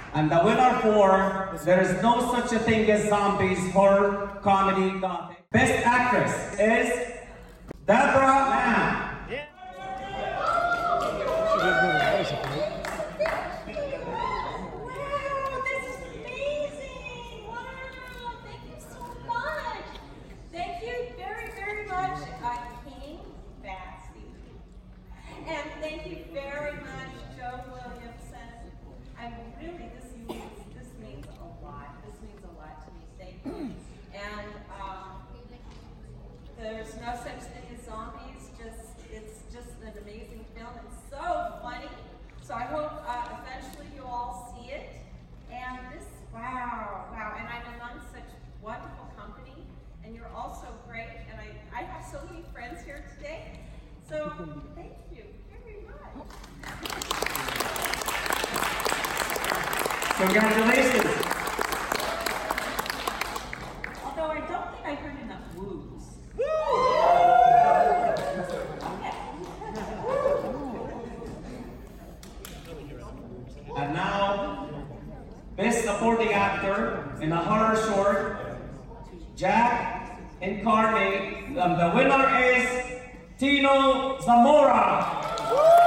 And the winner for There Is No Such a Thing as Zombies, Horror, Comedy, Gothic. Best Actress is Debra Lamb. And thank you very much, Joe Williamson. This means a lot. This means a lot to me. Thank you. And There's No Such Thing as Zombies. It's just an amazing film. It's so funny. So I hope eventually you all see it. And wow. And I'm among such wonderful company. And you're all so great. And I have so many friends here today. So thank you very much. Congratulations. Although I don't think I heard enough woos. And now, Best Supporting Actor in a Horror Short, Jack Incarnate. The winner is Tino Zamora.